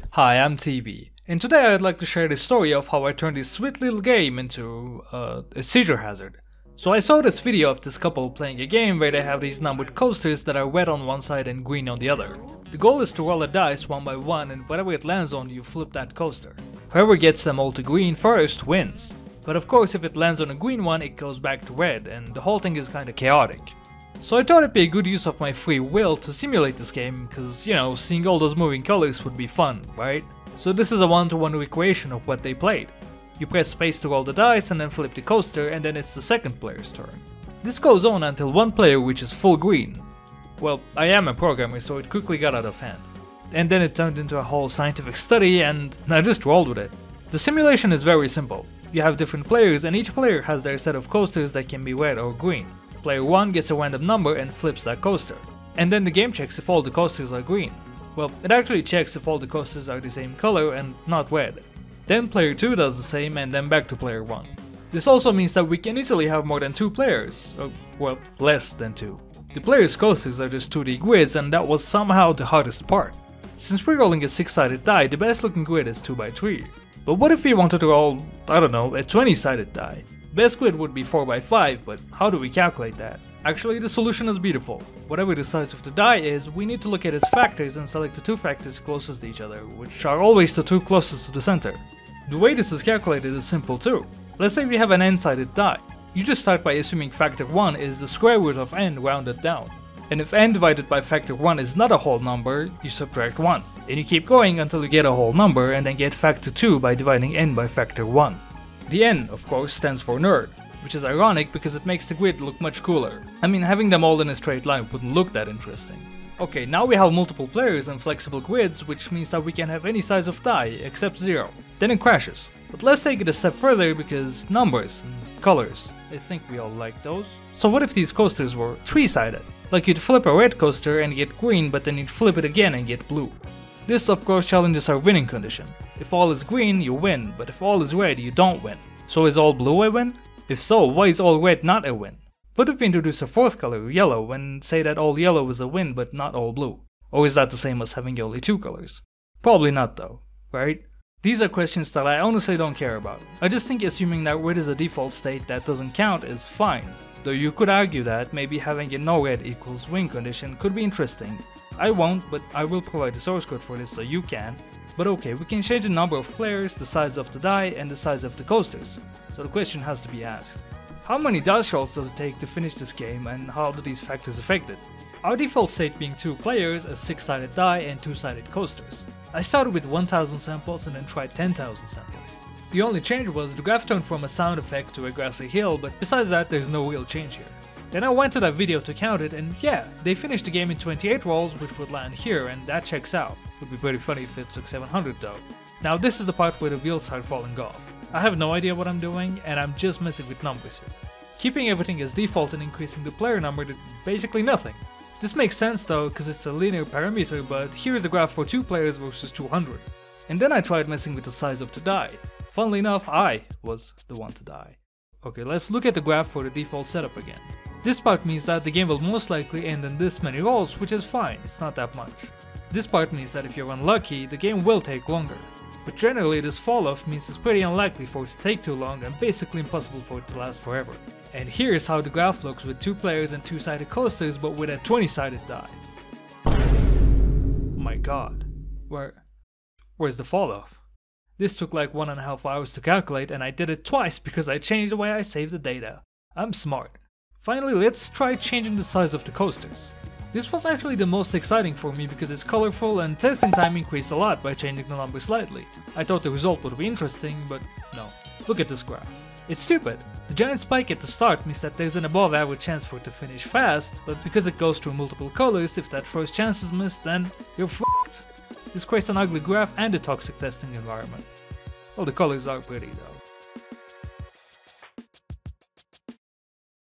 Hi, I'm TV, and today I'd like to share the story of how I turned this sweet little game into a seizure hazard. So I saw this video of this couple playing a game where they have these numbered coasters that are red on one side and green on the other. The goal is to roll a dice one by one, and whatever it lands on, you flip that coaster. Whoever gets them all to green first wins. But of course, if it lands on a green one, it goes back to red, and the whole thing is kinda chaotic. So I thought it'd be a good use of my free will to simulate this game, cause, you know, seeing all those moving colors would be fun, right? So this is a one-to-one recreation of what they played. You press space to roll the dice and then flip the coaster, and then it's the second player's turn. This goes on until one player reaches full green. Well, I am a programmer, so it quickly got out of hand. And then it turned into a whole scientific study, and I just rolled with it. The simulation is very simple. You have different players, and each player has their set of coasters that can be red or green. Player 1 gets a random number and flips that coaster. And then the game checks if all the coasters are green. Well, it actually checks if all the coasters are the same color and not red. Then player 2 does the same, and then back to player 1. This also means that we can easily have more than 2 players, or, well, less than 2. The players' coasters are just 2D grids, and that was somehow the hardest part. Since we're rolling a 6-sided die, the best looking grid is 2x3. But what if we wanted to roll, I don't know, a 20-sided die? Best grid would be 4x5, but how do we calculate that? Actually, the solution is beautiful. Whatever the size of the die is, we need to look at its factors and select the 2 factors closest to each other, which are always the 2 closest to the center. The way this is calculated is simple too. Let's say we have an n-sided die. You just start by assuming factor 1 is the square root of n rounded down. And if n divided by factor 1 is not a whole number, you subtract 1. And you keep going until you get a whole number, and then get factor 2 by dividing n by factor 1. The N, of course, stands for nerd, which is ironic because it makes the grid look much cooler. I mean, having them all in a straight line wouldn't look that interesting. Okay, now we have multiple players and flexible grids, which means that we can have any size of die except 0. Then it crashes. But let's take it a step further because numbers and colors, I think we all like those. So what if these coasters were 3-sided? Like you'd flip a red coaster and get green, but then you'd flip it again and get blue. This of course challenges our winning condition. If all is green, you win, but if all is red, you don't win. So is all blue a win? If so, why is all red not a win? What if we introduce a 4th color, yellow, and say that all yellow is a win but not all blue? Or is that the same as having only 2 colors? Probably not though, right? These are questions that I honestly don't care about. I just think assuming that red is a default state that doesn't count is fine. Though you could argue that maybe having a no red equals win condition could be interesting. I won't, but I will provide the source code for this so you can. But okay, we can change the number of players, the size of the die, and the size of the coasters. So the question has to be asked. How many dice rolls does it take to finish this game, and how do these factors affect it? Our default state being 2 players, a 6-sided die, and 2-sided coasters. I started with 1000 samples and then tried 10,000 samples. The only change was the graph turned from a sound effect to a grassy hill, but besides that there's no real change here. Then I went to that video to count it, and yeah, they finished the game in 28 rolls, which would land here, and that checks out. Would be pretty funny if it took 700 though. Now this is the part where the wheels start falling off. I have no idea what I'm doing, and I'm just messing with numbers here. Keeping everything as default and increasing the player number did basically nothing. This makes sense though, cause it's a linear parameter, but here's the graph for 2 players versus 200. And then I tried messing with the size of the die. Funnily enough, I was the one to die. Okay, let's look at the graph for the default setup again. This part means that the game will most likely end in this many rolls, which is fine, it's not that much. This part means that if you're unlucky, the game will take longer. But generally this fall off means it's pretty unlikely for it to take too long and basically impossible for it to last forever. And here's how the graph looks with 2 players and 2-sided coasters but with a 20-sided die. Oh my god. Where's the fall off? This took like 1.5 hours to calculate, and I did it twice because I changed the way I saved the data. I'm smart. Finally, let's try changing the size of the coasters. This was actually the most exciting for me because it's colorful and testing time increased a lot by changing the number slightly. I thought the result would be interesting, but no. Look at this graph. It's stupid. The giant spike at the start means that there's an above average chance for it to finish fast, but because it goes through multiple colors, if that first chance is missed, then you're f***ed. This creates an ugly graph and a toxic testing environment. Well, the colors are pretty though.